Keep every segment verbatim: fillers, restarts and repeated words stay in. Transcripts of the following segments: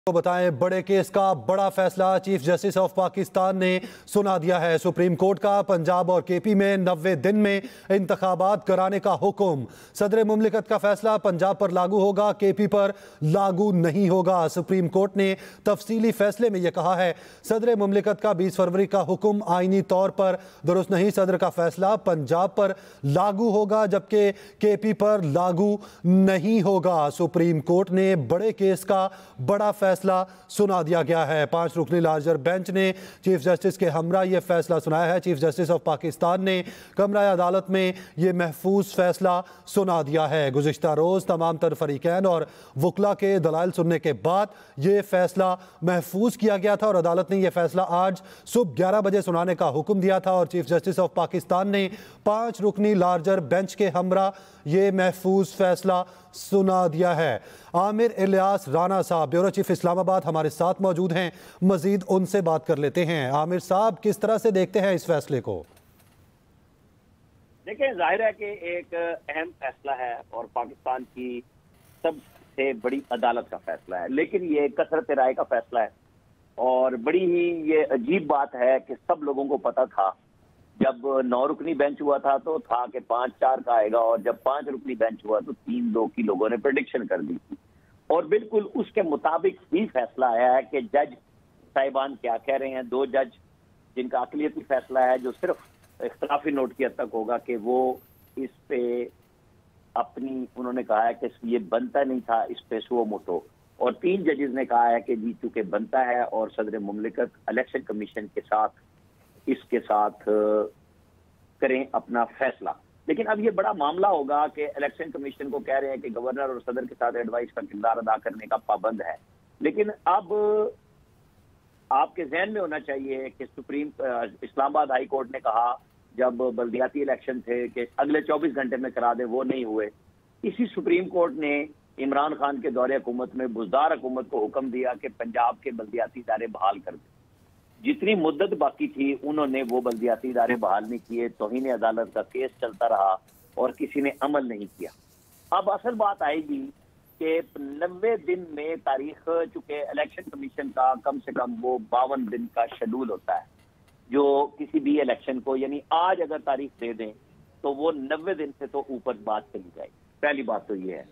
کو بتائیں بڑے کیس کا بڑا فیصلہ چیف جسٹس آف پاکستان نے سنا دیا ہے۔ سپریم کورٹ کا پنجاب اور کے پی میں نوے دن میں انتخابات کرانے کا حکم۔ صدر مملکت کا فیصلہ پنجاب پر لاگو ہوگا، کے پی پر لاگو نہیں ہوگا۔ سپریم کورٹ نے تفصیلی فیصلے میں یہ کہا ہے صدر مملکت کا بیس فروری کا حکم آئینی طور پر درست نہیں۔ صدر کا فیصلہ پنجاب پر لاگو ہوگا جبکہ کے پی پر لاگو نہیں ہوگا۔ سپریم کورٹ نے بڑے کیس کا بڑا فیصلہ فیصلہ سنا دیا گیا ہے۔ پانچ رکنی لارجر بینچ نے چیف جسٹس کے ہمراہ یہ فیصلہ سنایا ہے۔ چیف جسٹس آف پاکستان نے کمرہ عدالت میں یہ محفوظ فیصلہ سنا دیا ہے۔ گزشتہ روز تمام تر فریقین اور وکلا کے دلائل سننے کے بعد یہ فیصلہ محفوظ کیا گیا تھا اور عدالت نے یہ فیصلہ آج صبح گیارہ بجے سنانے کا حکم دیا تھا اور چیف جسٹس آف پاکستان نے پانچ رکنی لارجر بینچ کے ہمراہ یہ محفوظ فیصلہ سنا دیا ہے۔ عامر الیاس رانا صاحب بیورو چیف اسلام آباد ہمارے ساتھ موجود ہیں، مزید ان سے بات کر لیتے ہیں۔ عامر صاحب کس طرح سے دیکھتے ہیں اس فیصلے کو؟ دیکھیں، ظاہر ہے کہ ایک اہم فیصلہ ہے اور پاکستان کی سب سے بڑی عدالت کا فیصلہ ہے، لیکن یہ کثرت رائے کا فیصلہ ہے اور بڑی ہی یہ عجیب بات ہے کہ سب لوگوں کو پتا تھا جب نو رکنی بینچ ہوا تھا تو تھا کہ پانچ چار کا آئے گا، اور جب پانچ رکنی بینچ ہوا تو تین دو کی لوگوں نے پریڈکشن کر دی تھی اور بالکل اس کے مطابق ہی فیصلہ آیا ہے کہ جج صاحبان کیا کہہ رہے ہیں۔ دو جج جن کا اقلیتی فیصلہ ہے جو صرف اختلافی نوٹ کی حد تک ہوگا کہ وہ اس پہ اپنی انہوں نے کہا ہے کہ یہ بنتا نہیں تھا، اس پہ سو موٹو، اور تین ججز نے کہا ہے کہ جی چونکہ بنتا ہے اور صدر مملکت الیکشن کمیشن کے ساتھ اس کے ساتھ کریں اپنا فیصلہ۔ لیکن اب یہ بڑا معاملہ ہوگا کہ الیکشن کمیشن کو کہہ رہے ہیں کہ گورنر اور صدر کے ساتھ ایڈوائس کا کردار ادا کرنے کا پابند ہے، لیکن اب آپ کے ذہن میں ہونا چاہیے کہ سپریم اسلام آباد ہائی کورٹ نے کہا جب بلدیاتی الیکشن تھے کہ اگلے چوبیس گھنٹے میں کرا دے، وہ نہیں ہوئے۔ اسی سپریم کورٹ نے عمران خان کے دور حکومت میں بزدار حکومت کو حکم دیا کہ پنجاب کے بلدیاتی ادارے بحال کر دیں۔ جتنی مدت باقی تھی انہوں نے وہ بلدیاتی ادارے بحال نہیں کیے، توہین عدالت کا کیس چلتا رہا اور کسی نے عمل نہیں کیا۔ اب اصل بات آئے گی کہ نوے دن میں تاریخ، چونکہ الیکشن کمیشن کا کم سے کم وہ باون دن کا شیڈول ہوتا ہے جو کسی بھی الیکشن کو، یعنی آج اگر تاریخ دے دیں تو وہ نوے دن سے تو اوپر بات چلی جائے گی۔ پہلی بات تو یہ ہے،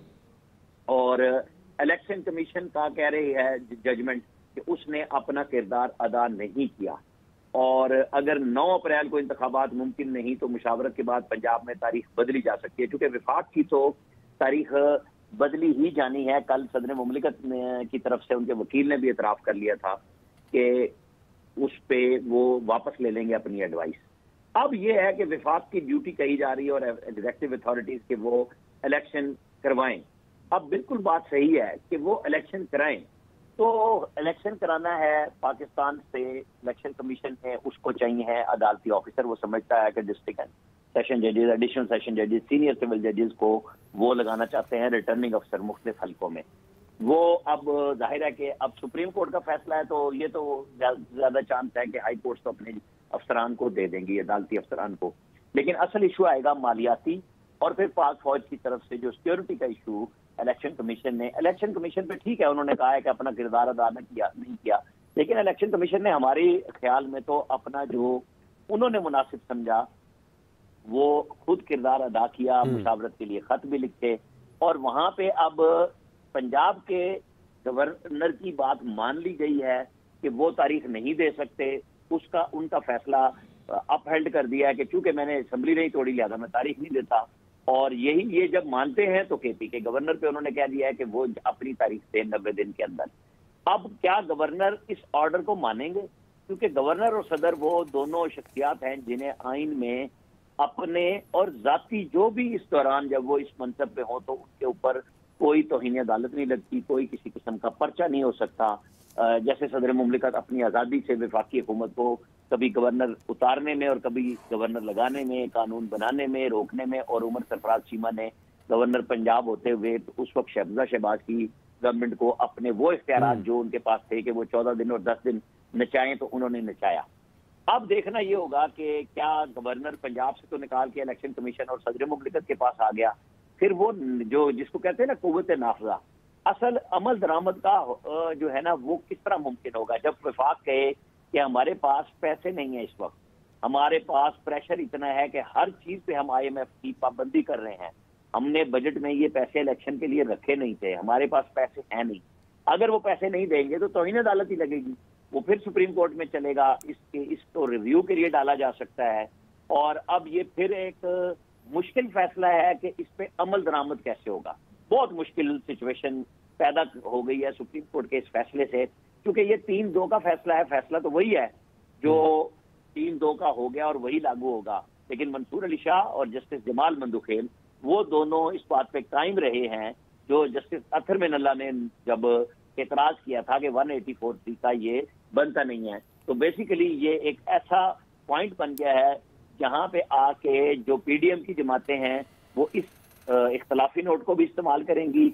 اور الیکشن کمیشن کا کہہ رہی ہے ججمنٹ کہ اس نے اپنا کردار ادا نہیں کیا، اور اگر نو اپریل کو انتخابات ممکن نہیں تو مشاورت کے بعد پنجاب میں تاریخ بدلی جا سکتی ہے، چونکہ وفاق کی تو تاریخ بدلی ہی جانی ہے۔ کل صدر مملکت کی طرف سے ان کے وکیل نے بھی اعتراف کر لیا تھا کہ اس پہ وہ واپس لے لیں گے اپنی ایڈوائس۔ اب یہ ہے کہ وفاق کی ڈیوٹی کہی جا رہی ہے اور ایگزیکٹو اتھارٹیز کہ وہ الیکشن کروائیں۔ اب بالکل بات صحیح ہے کہ وہ الیکشن کرائیں، تو الیکشن کرانا ہے پاکستان سے الیکشن کمیشن ہے، اس کو چاہیے ہے عدالتی آفیسر۔ وہ سمجھتا ہے کہ ڈسٹرکٹ سیشن ججز، ایڈیشنل سیشن ججز، سینئر سول ججز کو وہ لگانا چاہتے ہیں ریٹرننگ افسر مختلف حلقوں میں۔ وہ اب ظاہر ہے کہ اب سپریم کورٹ کا فیصلہ ہے تو یہ تو زیادہ چانس ہے کہ ہائی کورٹ تو اپنے افسران کو دے دیں گی، عدالتی افسران کو، لیکن اصل ایشو آئے گا مالیاتی اور پھر پاک فوج کی طرف سے جو سیکیورٹی کا ایشو الیکشن کمیشن نے الیکشن کمیشن پہ ٹھیک ہے انہوں نے کہا ہے کہ اپنا کردار ادا نہ کیا نہیں کیا، لیکن الیکشن کمیشن نے ہمارے خیال میں تو اپنا جو انہوں نے مناسب سمجھا وہ خود کردار ادا کیا، مشاورت کے لیے خط بھی لکھے، اور وہاں پہ اب پنجاب کے گورنر کی بات مان لی گئی ہے کہ وہ تاریخ نہیں دے سکتے، اس کا ان کا فیصلہ اپ ہیلڈ کر دیا ہے کہ چونکہ میں نے اسمبلی نہیں توڑی لہذا میں تاریخ نہیں دیتا، اور یہی یہ جب مانتے ہیں تو کے پی کے گورنر پہ انہوں نے کہہ دیا ہے کہ وہ اپنی تاریخ سے نوے دن کے اندر۔ اب کیا گورنر اس آرڈر کو مانیں گے؟ کیونکہ گورنر اور صدر وہ دونوں شخصیات ہیں جنہیں آئین میں اپنے اور ذاتی جو بھی اس دوران جب وہ اس منصب پہ ہوں تو ان کے اوپر کوئی توہین عدالت نہیں لگتی، کوئی کسی قسم کا پرچہ نہیں ہو سکتا۔ جیسے صدر مملکت اپنی آزادی سے وفاقی حکومت کو کبھی گورنر اتارنے میں اور کبھی گورنر لگانے میں، قانون بنانے میں، روکنے میں، اور عمر سرفراز چیمہ نے گورنر پنجاب ہوتے ہوئے اس وقت شہبازہ شہباز کی گورنمنٹ کو اپنے وہ اختیارات جو ان کے پاس تھے کہ وہ چودہ دن اور دس دن نچائیں تو انہوں نے نچایا۔ اب دیکھنا یہ ہوگا کہ کیا گورنر پنجاب سے تو نکال کے الیکشن کمیشن اور صدر مملکت کے پاس آ گیا، پھر وہ جو جس کو کہتے ہیں نا قوت نافذہ، اصل عمل درآمد کا جو ہے نا وہ کس طرح ممکن ہوگا جب وفاق کہے کہ ہمارے پاس پیسے نہیں ہیں، اس وقت ہمارے پاس پریشر اتنا ہے کہ ہر چیز پہ ہم آئی ایم ایف کی پابندی کر رہے ہیں، ہم نے بجٹ میں یہ پیسے الیکشن کے لیے رکھے نہیں تھے، ہمارے پاس پیسے ہیں نہیں، اگر وہ پیسے نہیں دیں گے تو توہین عدالت ہی لگے گی، وہ پھر سپریم کورٹ میں چلے گا، اس کے اس کو ریویو کے لیے ڈالا جا سکتا ہے، اور اب یہ پھر ایک مشکل فیصلہ ہے کہ اس پہ عمل درآمد کیسے ہوگا۔ بہت مشکل سچویشن پیدا ہو گئی ہے سپریم کورٹ کے اس فیصلے سے، کیونکہ یہ تین دو کا فیصلہ ہے، فیصلہ تو وہی ہے جو تین دو کا ہو گیا اور وہی لاگو ہوگا، لیکن منصور علی شاہ اور جسٹس جمال مندوخیل وہ دونوں اس بات پہ قائم رہے ہیں جو جسٹس اطہر من اللہ نے جب اعتراض کیا تھا کہ ایک سو چورانوے سی کا یہ بنتا نہیں ہے۔ تو بیسیکلی یہ ایک ایسا پوائنٹ بن گیا ہے جہاں پہ آ کے جو پی ڈی ایم کی جماعتیں ہیں وہ اس اختلافی نوٹ کو بھی استعمال کریں گی